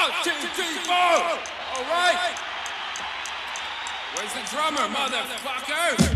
1, 2, 3, 4. All right. Where's the drummer, motherfucker?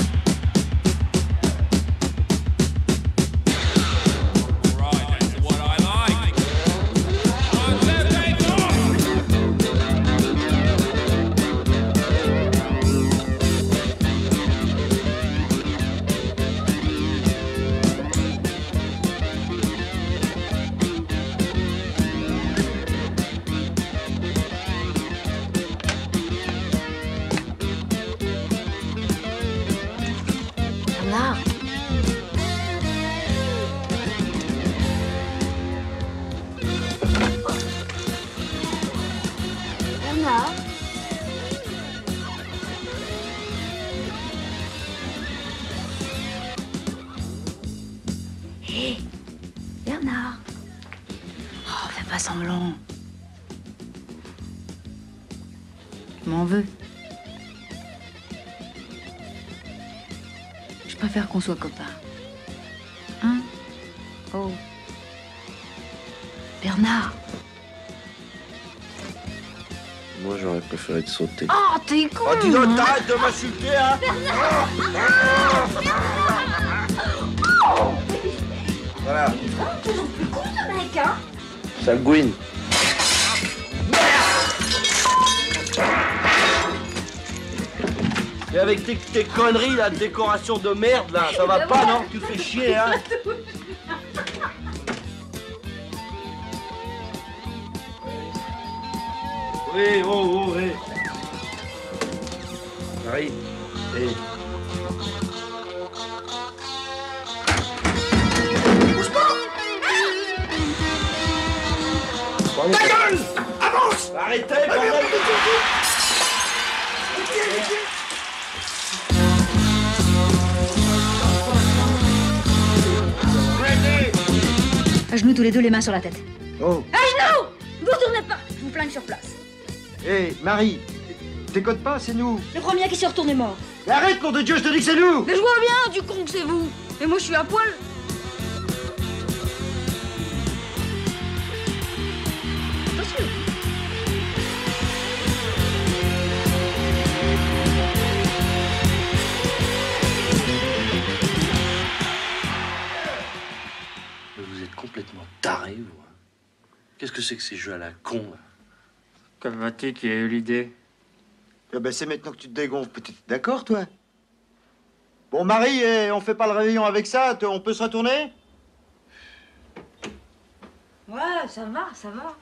Hé, Bernard. Oh, fais pas semblant. Tu m'en veux? Je préfère qu'on soit copains. Hein? Oh. Bernard. Moi, j'aurais préféré te sauter. Oh, t'es con! Oh, dis donc, t'arrêtes de m'insulter, hein! Voilà. Toujours plus con, ce mec, hein? Sagouine. Et avec tes conneries, là, de décoration de merde, là, ça va pas, non? Tu fais chier, hein? Oui, oh, oui. Marie, hé. Bouge pas! Ta gueule! Avance! Arrêtez, bordel! À genoux tous les deux, les mains sur la tête. Oh. À genoux! Vous tournez pas, je vous flingue sur place. Hé, Marie, déconne pas, c'est nous. Le premier qui s'est retourné est mort. Mais arrête, nom de Dieu, je te dis que c'est nous. Mais je vois bien, du con que c'est vous. Et moi, je suis à poil. Attention. Mais vous êtes complètement tarés, vous. Hein. Qu'est-ce que c'est que ces jeux à la con, là? Comme Mathé qui a eu l'idée. Eh ben, c'est maintenant que tu te dégonfles, peut-être. D'accord, toi? Bon, Marie, on fait pas le réveillon avec ça, on peut se retourner? Ouais, ça va, ça va.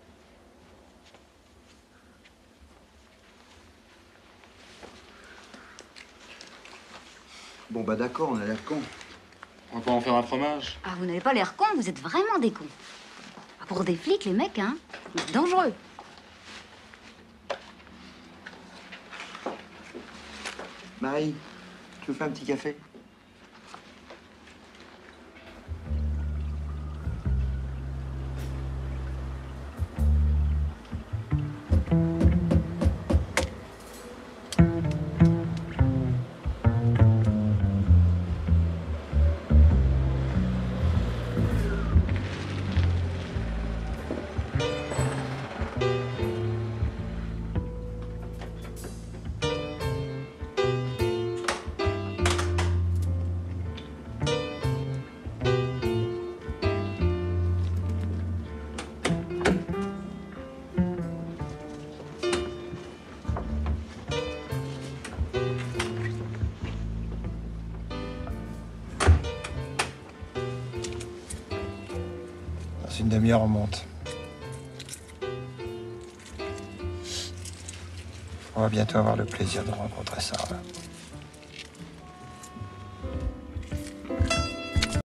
Bon, bah d'accord, on a l'air con. On va pas en faire un fromage. Ah, vous n'avez pas l'air con, vous êtes vraiment des cons. Ah, pour des flics, les mecs, hein, c'est dangereux. Marie, tu veux faire un petit café? Dans une demi-heure, on monte. On va bientôt avoir le plaisir de rencontrer Sarah.